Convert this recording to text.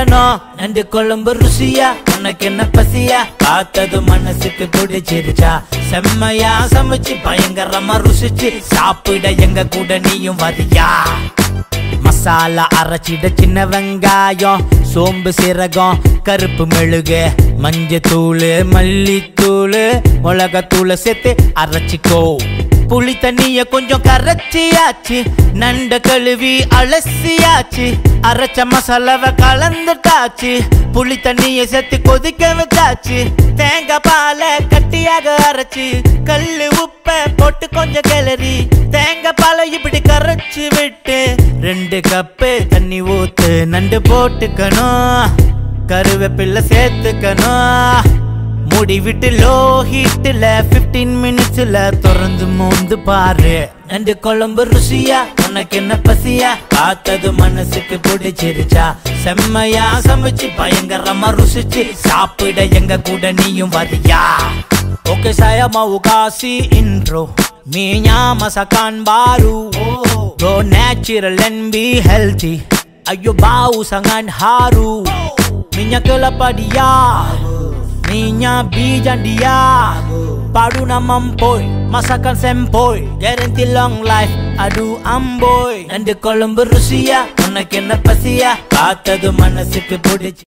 கத்துக்கணும் நண்டு குழம்பு ருசியா உனக்கு என்ன பசியா பார்த்தது மனசுக்கு பிடிச்சிருச்சா செம்மையா சமைச்சு பயங்கரமா ருசிச்சு சாப்பிட எங்க கூட நீயும் வரியா மசாலா அரைச்சிட சின்ன வெங்காயம் சோம்பு சீரகம் கருப்பு மெழுகு மஞ்சத்தூள் மல்லித்தூள் மிளகாத்தூள் சேர்த்து அரைச்சிக்கோ புளி தண்ணிய கொஞ்சம் கரைச்சியாச்சு நண்ட கழுவி அலசியாச்சு அரைச்ச மசாலாவை கலந்துட்டாச்சு புளி தண்ணிய சேர்த்து கொதிக்க வச்சாச்சு தேங்காய் பாலை கட்டியாக அரைச்சு கல்லு உப்ப போட்டு கொஞ்சம் கிளறி தேங்காய் பாலை இப்படி கரைச்சு விட்டு 2 கப்பு தண்ணி ஊத்து நண்டு போட்டுக்கணும் கருவேப்பிலை சேர்த்துக்கணும் மூடி விட்டு லோ ஹீட்ல 15 மினிட்ஸ்ல திறந்து மோந்து பாரு நண்டு குழம்பு ருசியா உனக்கு என்ன பசியா பார்த்தது மனசுக்கு பிடிச்சிருச்சா செம்மையா சமைச்சு பயங்கரமா ருசிச்சு சாப்பிட எங்க கூட நீயும் வரியா Oke saya mau kasih intro minyak masakan baru Go natural and be healthy Ayo bau sangat harum Minyak kelapa dia minyak bijan dia padu namam boy masakan sempoy guarantee long life adu amboy nande kuழம்பு ருசியா உனக்கு என்ன பசியா பார்த்தது மனசுக்கு பிடிச்சு